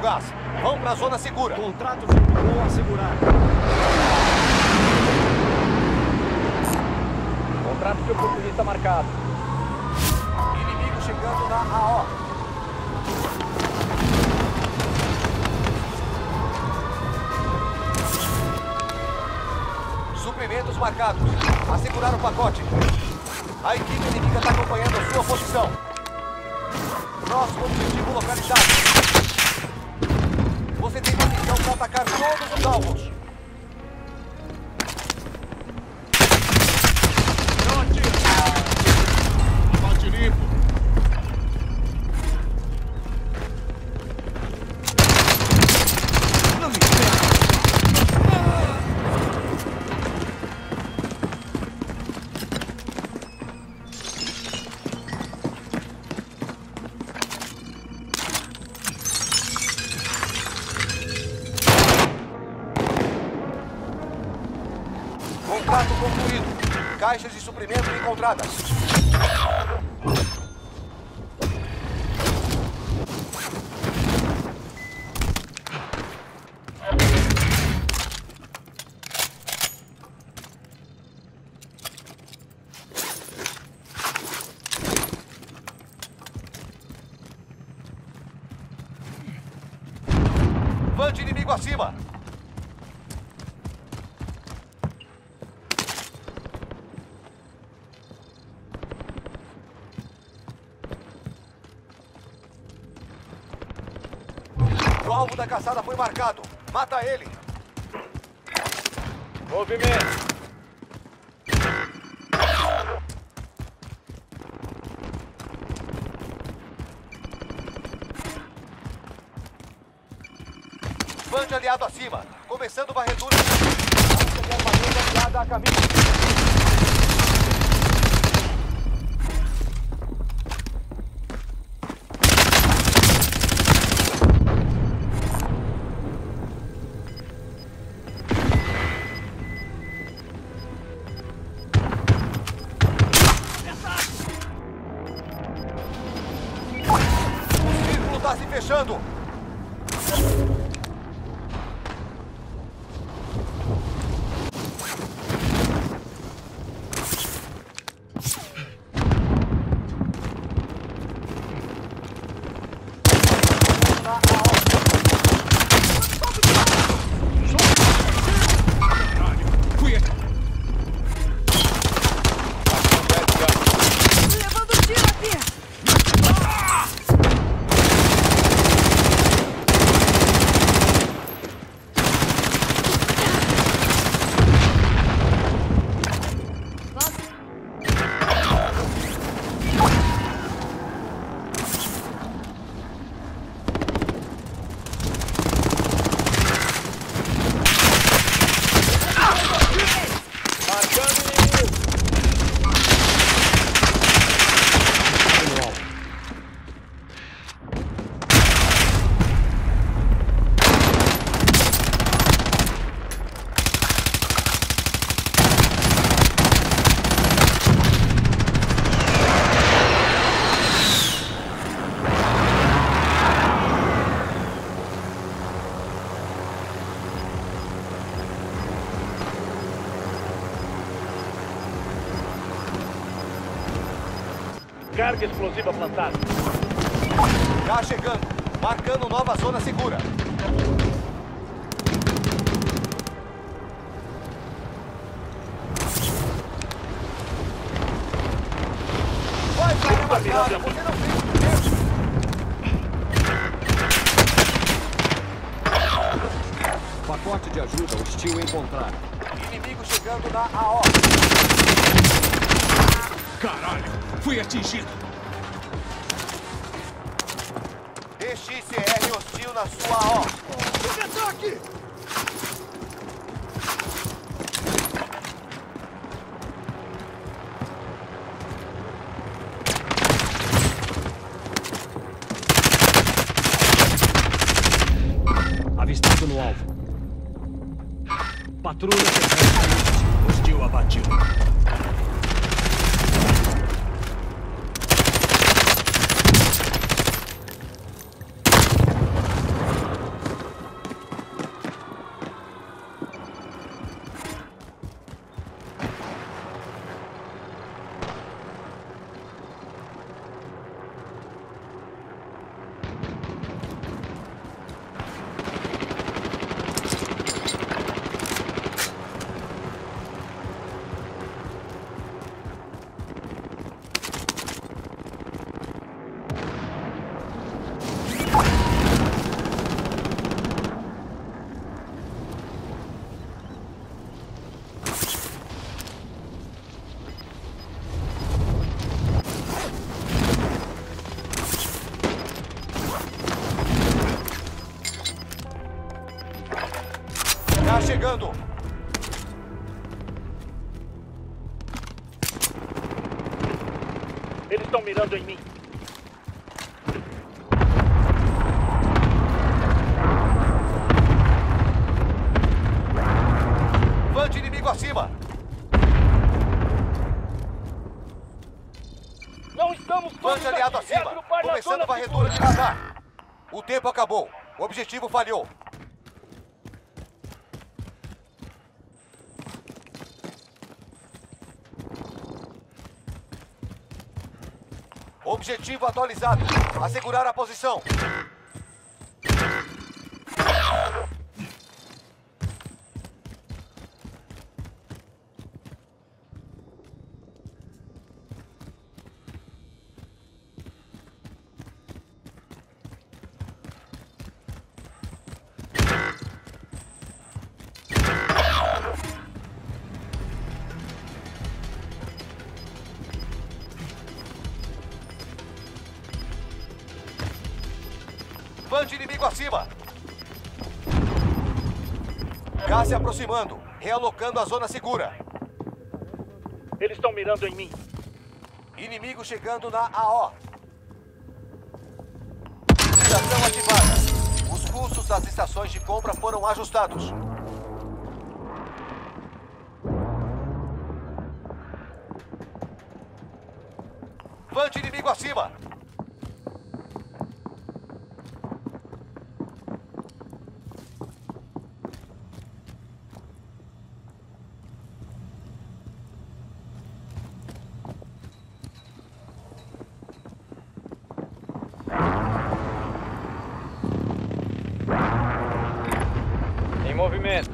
gás. Vão para a zona segura. Contrato vou assegurar. Contrato de oportunista marcado. Inimigo chegando na AO. Suprimentos marcados. Assegurar o pacote. A equipe inimiga está acompanhando a sua posição. Próximo objetivo localizado. Você tem uma missão para atacar todos os alvos. Não atira! Bate limpo! Não me pega! Contrato concluído. Caixas de suprimento encontradas. Van de inimigo acima. O alvo da caçada foi marcado. Mata ele. Movimento. Van de aliado acima. Começando varredura. Armadura aliada a caminho. O círculo está se fechando. Fui aqui! Levando tiro aqui! Marcando inimigo. Carga explosiva plantada. Já chegando. Marcando nova zona segura. Vai para a marcada. Você não fez o mesmo. Pacote de ajuda hostil encontrado. Inimigo chegando na AO. Caralho! Fui atingido! DXCR hostil na sua AO. Ataque! Avistado no alvo. Patrulha terrestre. Hostil abatido. chegando. Eles estão mirando em mim. Van de inimigo acima. Não estamos Van de aliado acima. Começando varredura de radar. O tempo acabou. O objetivo falhou. Objetivo atualizado. Assegurar a posição. Van de inimigo acima. Gás se aproximando. Realocando a zona segura. Eles estão mirando em mim. Inimigo chegando na AO. Estação ativada. Os custos das estações de compra foram ajustados. Van de inimigo acima. Em movimento.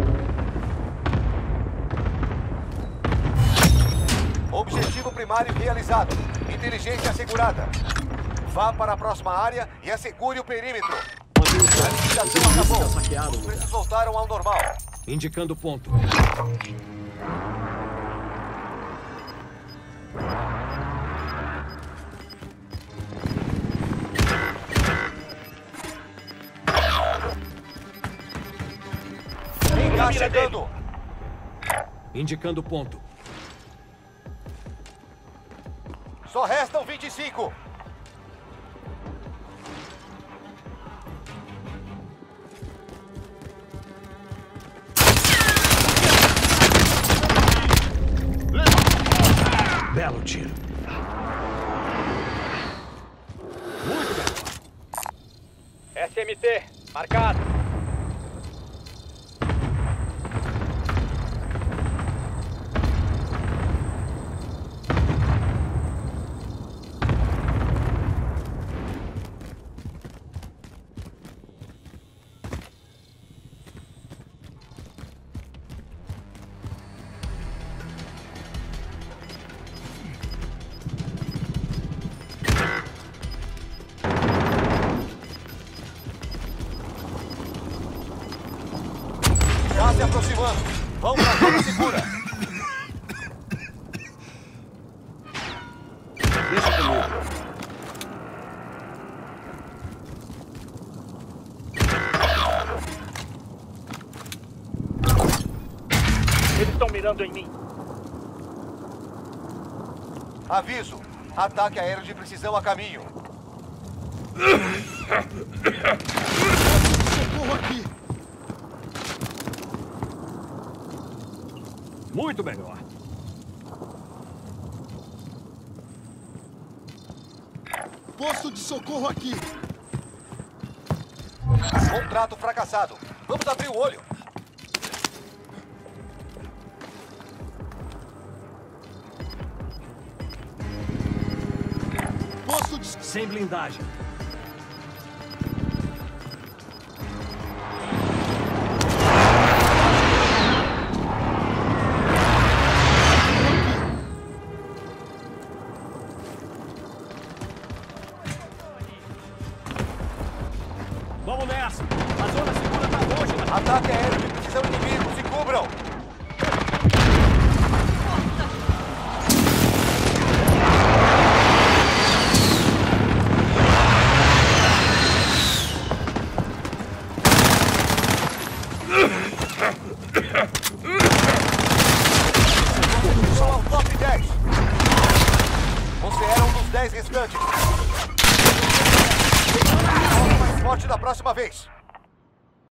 Objetivo primário realizado. Inteligência assegurada. Vá para a próxima área e assegure o perímetro. Mantenha o A foco. licitação acabou. Saqueado. Os preços voltaram ao normal. Indicando ponto. Gás chegando. Indicando ponto. Só restam 25. Belo tiro. Muito bem. SMT, marcado. Gás se aproximando. Vão para a zona segura. Deixa comigo. Eles estão mirando em mim. Aviso. Ataque aéreo de precisão a caminho. Socorro aqui. Muito melhor. Posto de socorro aqui. Contrato fracassado. Vamos abrir o olho. Posto de... Sem blindagem. Vamos nessa. A zona segura tá longe, mas... Ataque aéreo de precisão inimigo. Se cubram. 10 restantes. Volta mais forte da próxima vez.